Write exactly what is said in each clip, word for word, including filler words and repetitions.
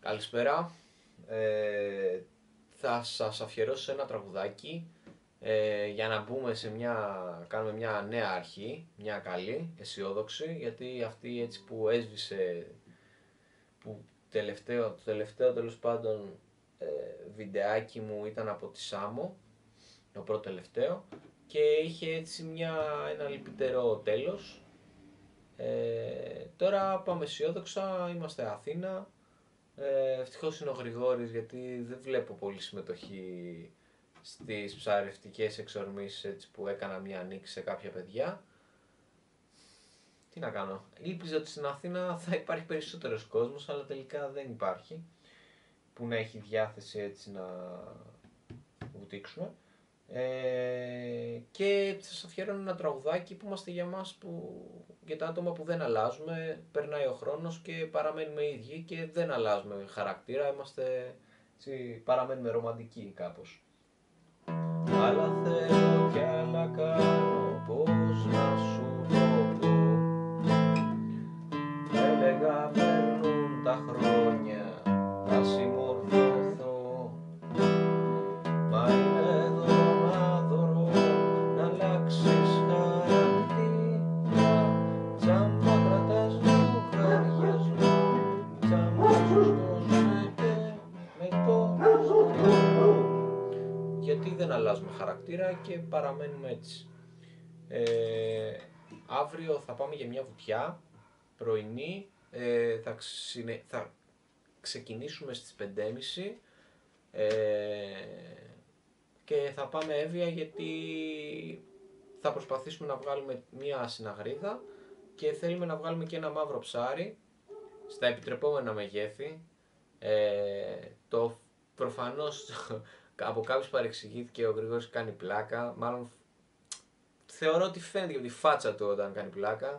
Καλησπέρα. Ε, θα σας αφιερώσω ένα τραγουδάκι ε, για να μπούμε σε μια, κάνουμε μια νέα αρχή, μια καλή, αισιόδοξη, γιατί αυτή έτσι που έσβησε, που τελευταίο, το τελευταίο τέλος πάντων ε, βιντεάκι μου ήταν από τη Σάμο, το πρώτο τελευταίο, και είχε έτσι μια, ένα λυπητερό τέλος. Ε, τώρα πάμε αισιόδοξα, είμαστε Αθήνα. Ε, ευτυχώς είναι ο Γρηγόρης, γιατί δεν βλέπω πολύ συμμετοχή στις ψαρευτικές εξορμήσεις έτσι, που έκανα μια ανοίξη σε κάποια παιδιά. Τι να κάνω. Ήλπιζα ότι στην Αθήνα θα υπάρχει περισσότερος κόσμος, αλλά τελικά δεν υπάρχει που να έχει διάθεση έτσι να βουτήξουμε. Ε, και σας αφιερώνω ένα τραγουδάκι που είμαστε για μας, που, για τα άτομα που δεν αλλάζουμε, περνάει ο χρόνος και παραμένουμε ίδιοι και δεν αλλάζουμε χαρακτήρα, είμαστε, έτσι, παραμένουμε ρομαντικοί κάπως. Άλλα θέλω κι άλλα κάνω, πώς να σου το πω. Έλεγα περνούν τα χρόνια, θα συμμορφωθώ. Μα είναι εδώ να δωρώ, να αλλάξεις χαρακτήρα. Τσάμπα κρατάς λογαριασμό, τσάμπα σου δώσε και με το ζητώ. Γιατί δεν αλλάζουμε χαρακτήρα και παραμένουμε έτσι. Ε, αύριο θα πάμε για μια βουτιά πρωινή, ε, θα, ξυνε, θα ξεκινήσουμε στις πέντε και μισή ε, και θα πάμε Εύβοια, γιατί θα προσπαθήσουμε να βγάλουμε μια συναγρίδα και θέλουμε να βγάλουμε και ένα μαύρο ψάρι στα επιτρεπόμενα μεγέθη. Ε, το προφανώς από κάποιους παρεξηγήθηκε, ο Γρηγόρης κάνει πλάκα, μάλλον θεωρώ ότι φαίνεται και από τη φάτσα του όταν κάνει πλάκα.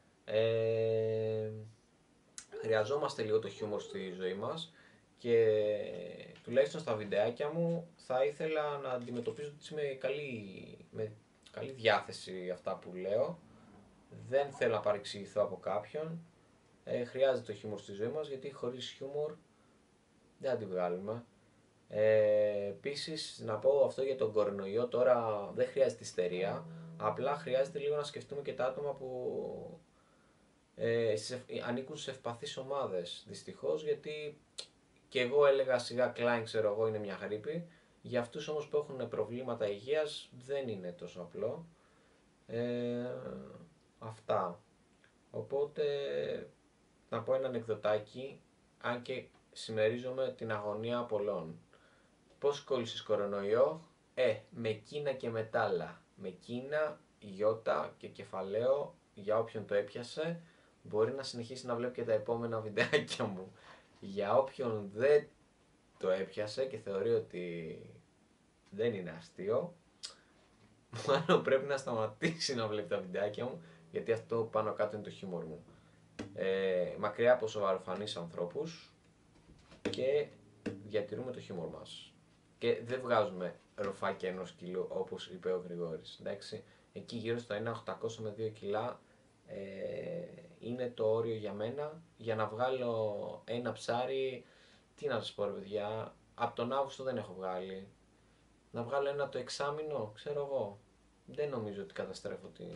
Ε, χρειαζόμαστε λίγο το χιούμορ στη ζωή μας και τουλάχιστον στα βιντεάκια μου θα ήθελα να αντιμετωπίζω με καλή, με καλή διάθεση αυτά που λέω. Δεν θέλω να παρεξηγηθώ από κάποιον. Ε, χρειάζεται το χιούμορ στη ζωή μας, γιατί χωρίς χιούμορ δεν θα τη βγάλουμε. Ε, επίσης να πω αυτό για τον κορονοϊό, τώρα δεν χρειάζεται ιστερία, απλά χρειάζεται λίγο να σκεφτούμε και τα άτομα που ε, ανήκουν σε ευπαθείς ομάδες, δυστυχώς, γιατί και εγώ έλεγα σιγά Klein, ξέρω εγώ, είναι μια γρίπη. Για αυτούς όμως που έχουν προβλήματα υγείας δεν είναι τόσο απλό. Ε, αυτά. Οπότε να πω ένα ανεκδοτάκι, αν και συμμερίζομαι την αγωνία πολλών. Πώς κόλλησες κορονοϊό? Ε, με Κίνα και μετάλλα. Με Κίνα, Ιώτα και κεφαλαίο, για όποιον το έπιασε, μπορεί να συνεχίσει να βλέπει και τα επόμενα βιντεάκια μου. Για όποιον δεν το έπιασε και θεωρεί ότι δεν είναι αστείο, μάλλον πρέπει να σταματήσει να βλέπει τα βιντεάκια μου, γιατί αυτό πάνω κάτω είναι το χιούμορ μου. Ε, μακριά από σοβαροφανείς ανθρώπους και διατηρούμε το χιούμορ μας. Και δεν βγάζουμε ροφάκια ενός κιλού, όπως είπε ο Γρηγόρης. Εντάξει, εκεί γύρω στα ένα οκτακόσια με δύο κιλά ε, είναι το όριο για μένα, για να βγάλω ένα ψάρι. Τι να σας πω ρε παιδιά, από τον Αύγουστο δεν έχω βγάλει. Να βγάλω ένα το εξάμηνο, ξέρω εγώ. Δεν νομίζω ότι καταστρέφω τη,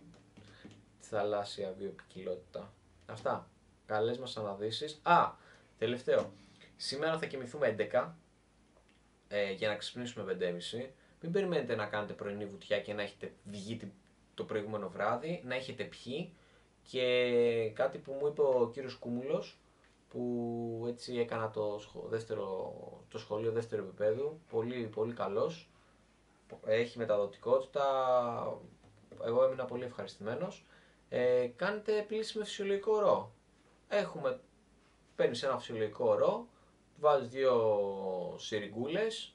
τη θαλάσσια βιοποικιλότητα. Αυτά. Καλές μας αναδύσεις. Α, τελευταίο. Σήμερα θα κοιμηθούμε έντεκα ε, για να ξυπνήσουμε πέντε και μισή. Μην περιμένετε να κάνετε πρωινή βουτιά και να έχετε βγει το προηγούμενο βράδυ, να έχετε πιει. Και κάτι που μου είπε ο κύριος Κούμουλος, που έτσι έκανα το, σχο, δεύτερο, το σχολείο δεύτερου επίπεδου, πολύ, πολύ καλός, έχει μεταδοτικότητα, εγώ έμεινα πολύ ευχαριστημένος. Ε, κάνετε πλήση με φυσιολογικό ρο. Έχουμε, παίρνεις ένα φυσιολογικό ρο, βάζεις δύο σιριγκούλες,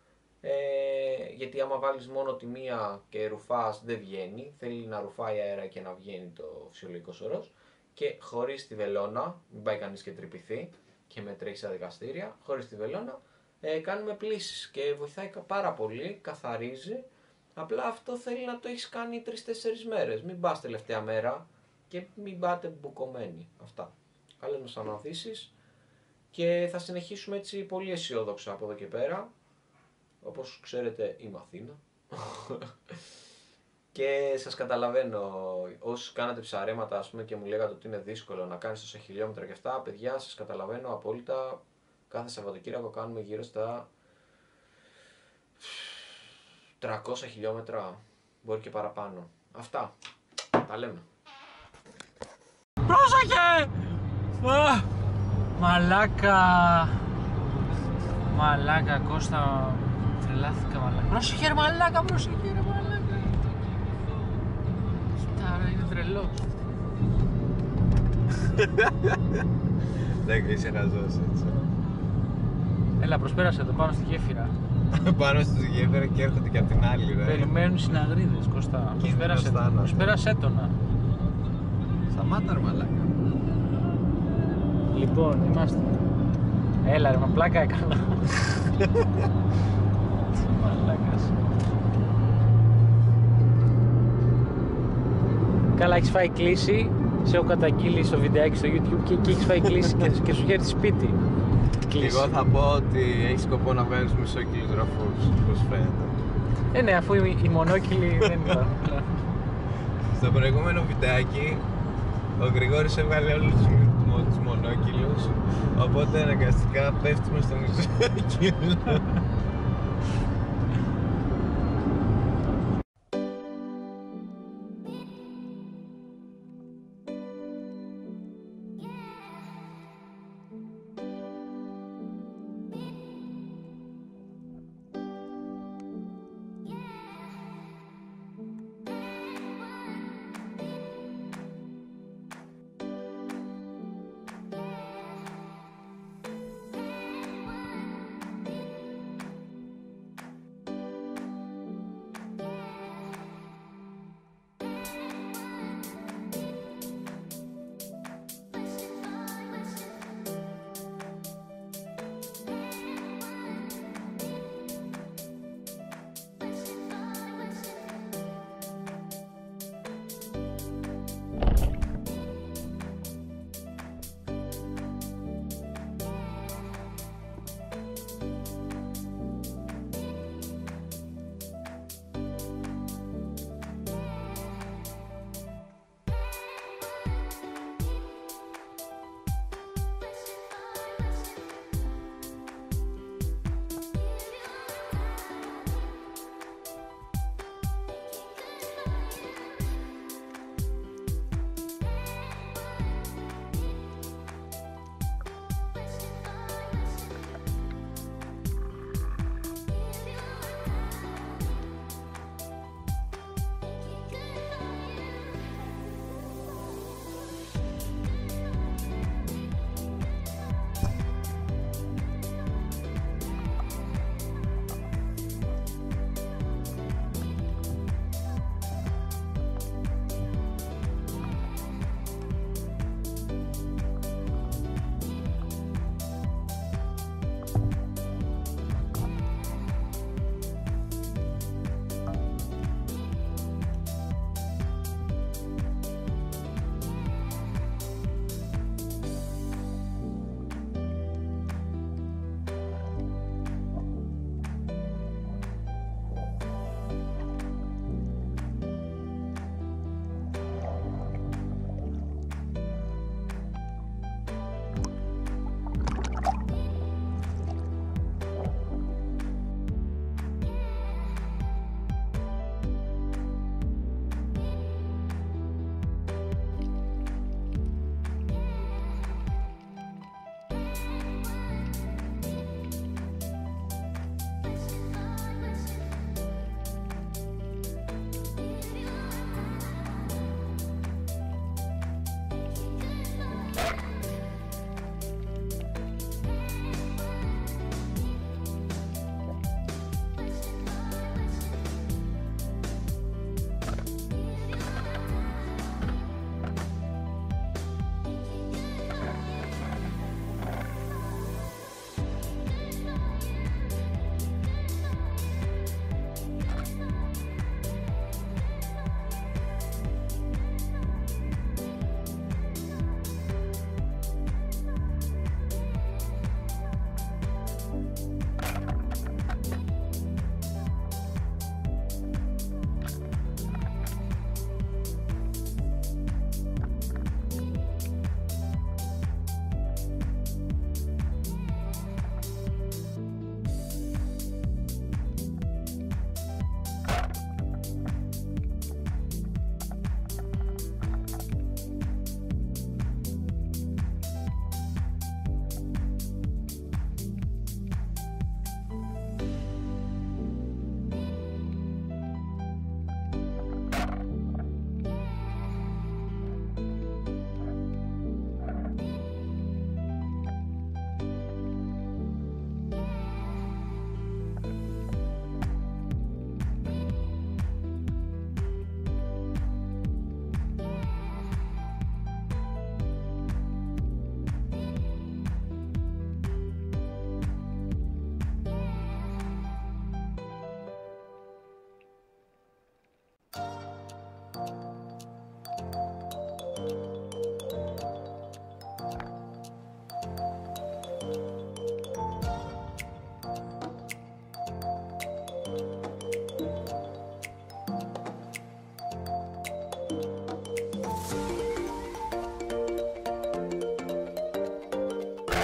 ε, γιατί άμα βάλεις μόνο τη μία και ρουφάς δεν βγαίνει, θέλει να ρουφάει αέρα και να βγαίνει το φυσιολογικός ορός, και χωρίς τη βελόνα, μην πάει κανείς και τρυπηθεί και με τρέχει στα δικαστήρια, χωρίς τη βελόνα ε, κάνουμε πλύσεις και βοηθάει πάρα πολύ, καθαρίζει. Απλά αυτό θέλει να το έχεις κάνει τρεις τέσσερις μέρες, μην πας τελευταία μέρα και μην πάτε μπουκωμένοι. Αυτά. Καλές μας αναδύσεις και θα συνεχίσουμε έτσι πολύ αισιόδοξα από εδώ και πέρα. Όπως ξέρετε είμαι Αθήνα. Και σας καταλαβαίνω, όσοι κάνατε ψαρέματα ας πούμε και μου λέγατε ότι είναι δύσκολο να κάνεις τόσα χιλιόμετρα και αυτά, παιδιά σας καταλαβαίνω απόλυτα. Κάθε Σαββατοκύριακο κάνουμε γύρω στα τριακόσια χιλιόμετρα, μπορεί και παραπάνω. Αυτά, τα λέμε. Πρόσεχε! Α, μαλάκα! Μαλάκα, Κώστα, τρελάθηκα μαλάκα. Πρόσεχε ρε μαλάκα, πρόσεχε ρε μαλάκα. Κοίτα, είναι τρελός. Δεν είσαι χαζός έτσι. Έλα, προσπέρασε εδώ πάνω στη γέφυρα. Πάνω στους γέφυρα και έρχονται και απ' την άλλη ρε. Περιμένουν οι συναγρίδες, Κώστα. Προσπέρασε, προσπέρασε έτονα. Σταμάτα ρε μαλάκα. Λοιπόν, είμαστε. Έλα ρε, μα πλάκα έκανα. Μαλάκας. Καλά, έχεις φάει κλίση. Σε έχω καταγγείλει στο βιντεάκι στο YouTube και εκεί έχεις φάει κλίση και, και σου έρθει σπίτι. Εγώ θα πω ότι έχει σκοπό να βγάλεις μισόκιλους ραφούς, όπως φαίνεται. Ε, ναι, αφού οι, οι μονόκυλοι δεν υπάρχουν. Στο προηγούμενο βιντεάκι ο Γρηγόρης έβγαλε όλους τους, τους μονόκυλους, οπότε αναγκαστικά πέφτουμε στο μισόκιλο.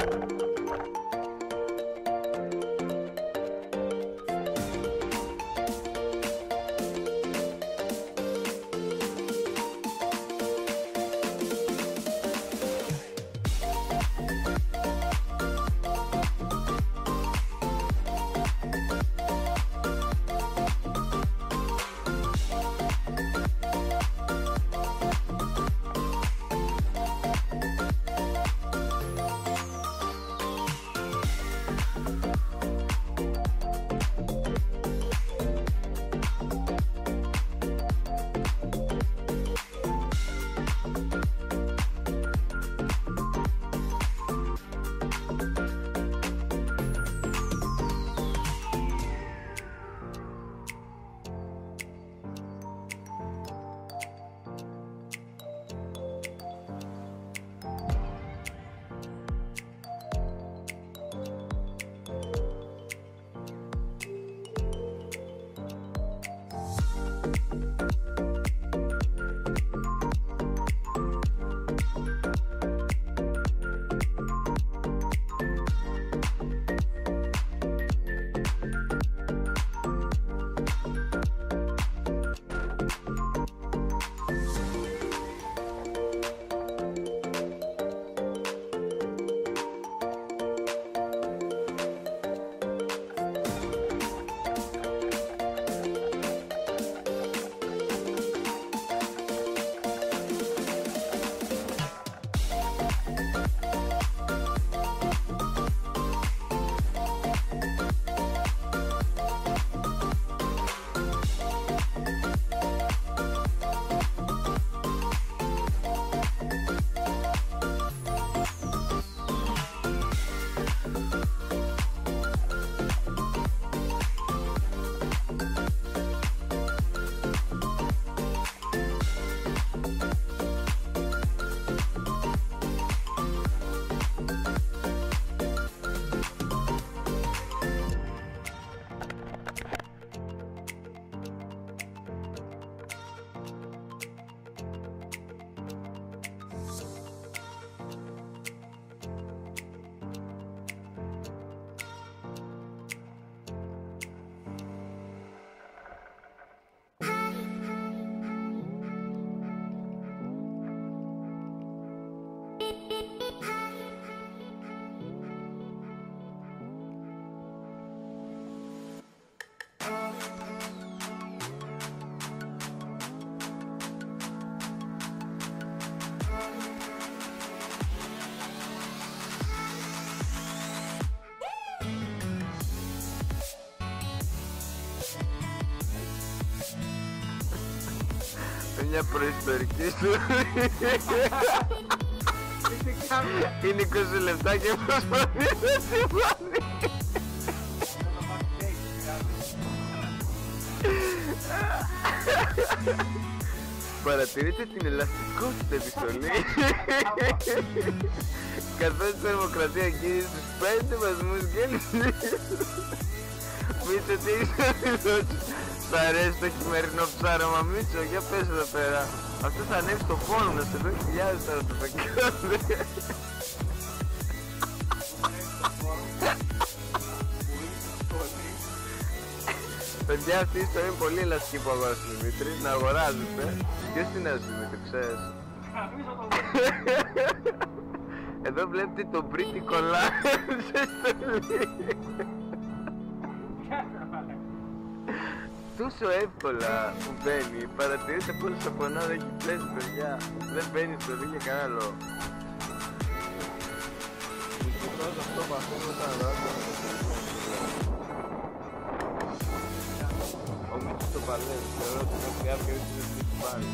Μια προϊστορική ιστορία. Είναι είκοσι λεπτά και προσπαθεί να συμβάνει. Παρατηρείτε την ελαστικότητα της στολής. Καθώς η θερμοκρασία αγγίζει στους πέντε βαθμούς Κέλσιους. Μήτσο, τι έχεις να δηλώσεις? Σ' αρέσει το χειμερινό ψάρωμα, Μίτσο? Για πες εδώ πέρα. Αυτό θα ανέβει στο φόνο να σε δω χιλιάδες τώρα το πεκιόνι. Παιδιά, αυτή η ιστορία είναι πολύ ελαστική που αγοράζει ο Δημήτρη. Να αγοράζετε. Ποιος την έδωσε, Δημήτρη, ξέρεις? Εδώ βλέπετε το Pretty Collage σε στολή. Τόσο εύκολα που μπαίνει, παρατηρείτε πόσο πονάδα έχει πλέσει, παιδιά. Δεν μπαίνει στο δει για κανένα λόγο. Δυστυχώς αυτό που αφήνουμε τα δάκια. Ο Μίτσος το παλεύει, θεωρώ ότι είναι πια και έτσι δεν έχει πάλι.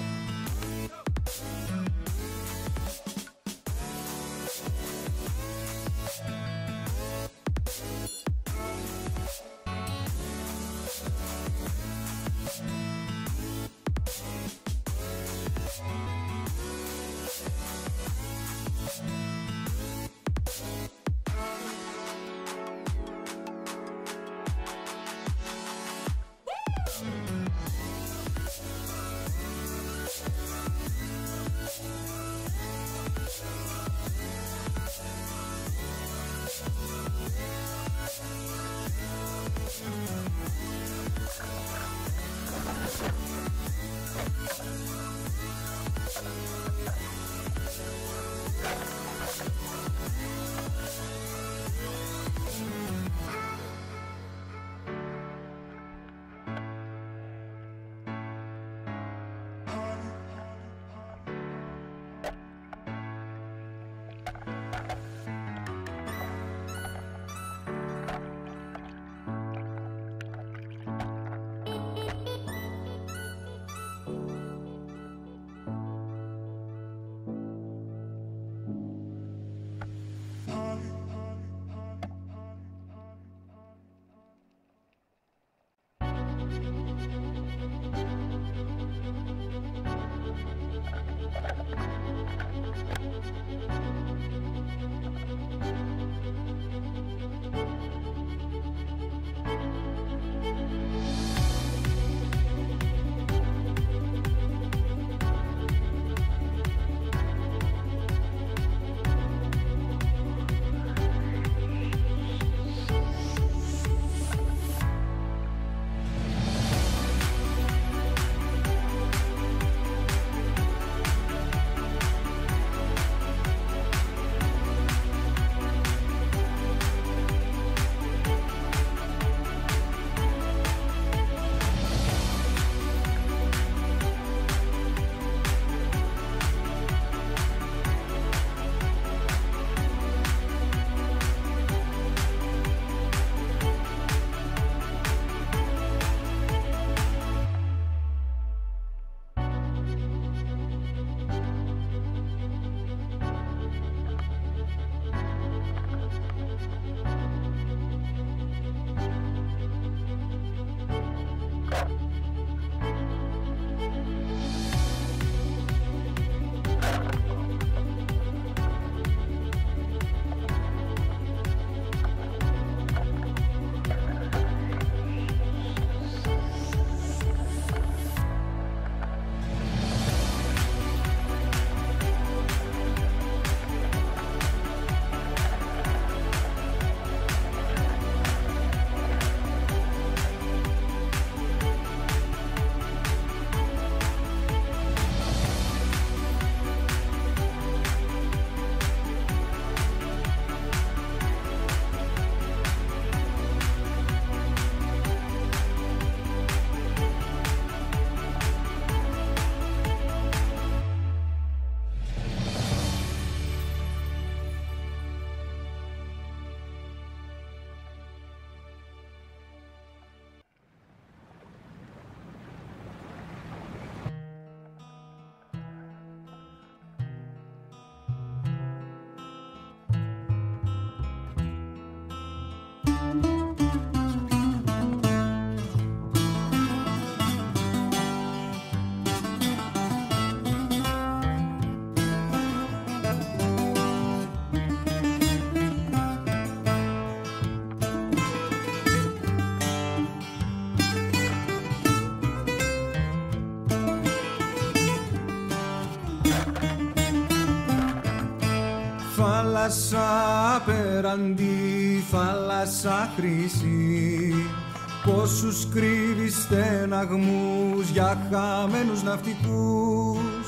Θάλασσα απέραντη, θάλασσα χρυσή, πόσους κρύβεις στεναγμούς για χαμένους ναυτικούς.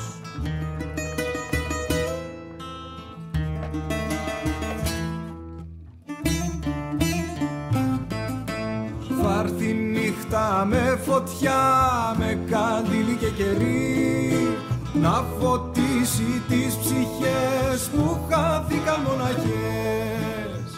Βάρθη νύχτα με φωτιά, με καντήλι και κερί, να φωτίσει τις ψυχές που χάθηκαν μοναχές.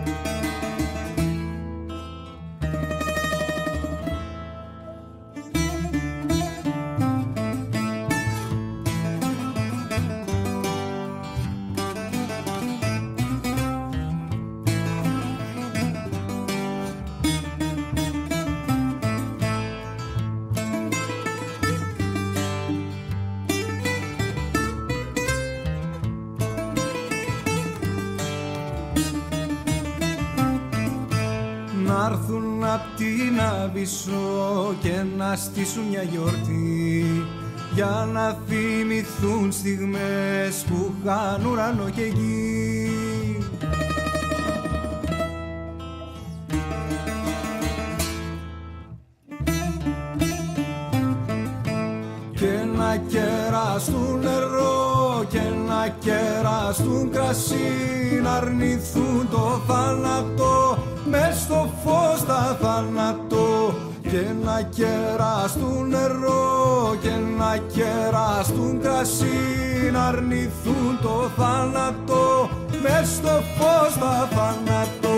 Να'ρθουν απ' την Αβυσσό και να στήσουν μια γιορτή, για να θυμηθούν στιγμές που είχαν ουρανό και γη. Και να κεραστούν νερό και να κεραστούν κρασί, να αρνηθούν το θάνατο μες στο φως τα θάνατο. Και να κεραστούν νερό και να κεραστούν κρασί, να αρνηθούν το θάνατο μες στο φως τα θάνατο.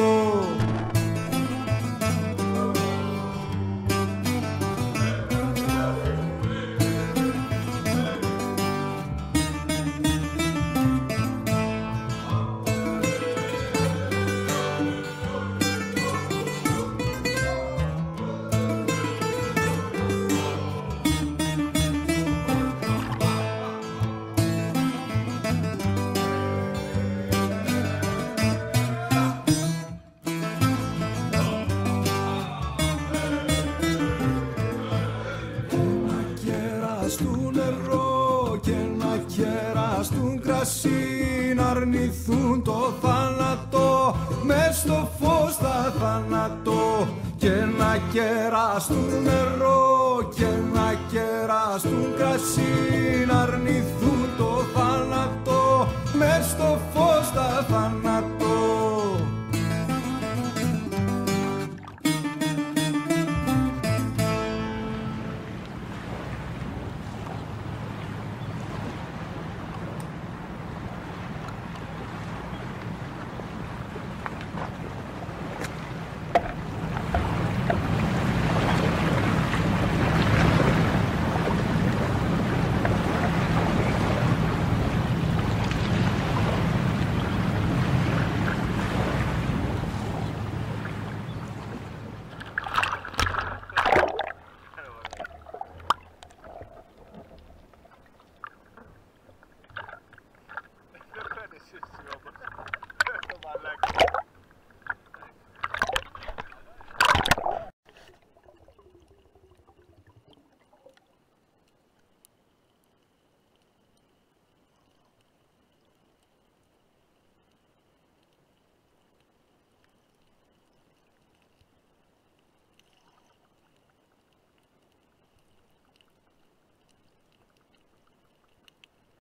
Κεραστούν νερό και να κεραστούν κρασί, να αρνηθούν το θάνατο μες στο φως τα θάνατο. Και να κεραστούν νερό και να κεραστούν κρασί, να αρνηθούν το θάνατο μες στο φως τα θάνατο.